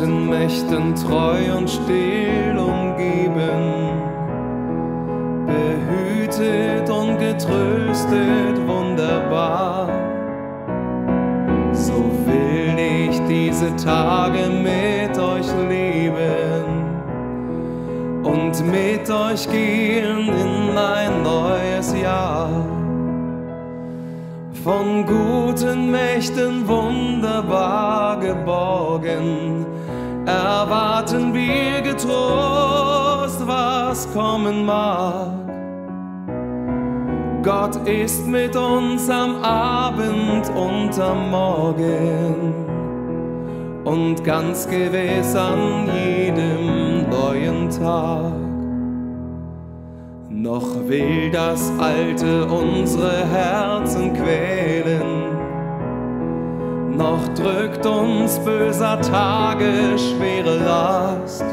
guten Mächten treu und still umgeben, behütet und getröstet wunderbar. So will ich diese Tage mit euch leben und mit euch gehen in ein neues Jahr. Von guten Mächten wunderbar geborgen, erwarten wir getrost, was kommen mag. Gott ist mit uns am Abend und am Morgen und ganz gewiss an jedem neuen Tag. Noch will das Alte unsere Herzen quälen, noch drückt uns böser Tage schwere Last.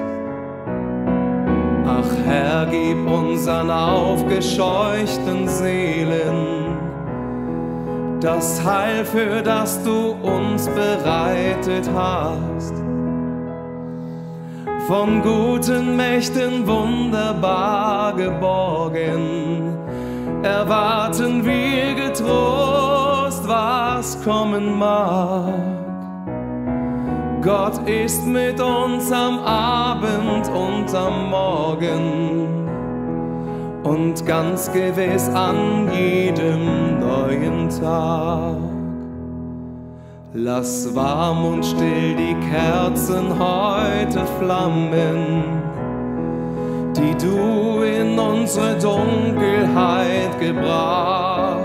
Ach Herr, gib unseren aufgescheuchten Seelen das Heil, für das du uns bereitet hast. Von guten Mächten wunderbar geborgen, erwarten wir getrost, was kommen mag. Gott ist mit uns am Abend und am Morgen und ganz gewiss an jedem neuen Tag. Lass warm und still die Kerzen heute flammen, die du in unsere Dunkelheit gebracht.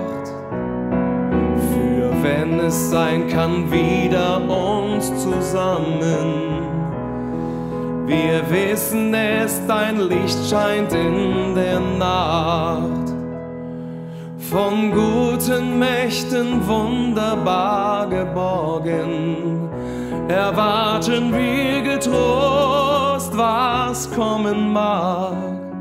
Für wenn es sein kann, wieder uns zusammen. Wir wissen es, dein Licht scheint in der Nacht. Von guten Mächten wunderbar geborgen, erwarten wir getrost, was kommen mag.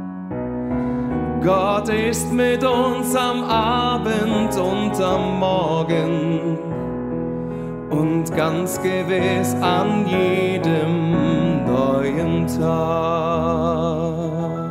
Gott ist mit uns am Abend und am Morgen und ganz gewiss an jedem neuen Tag.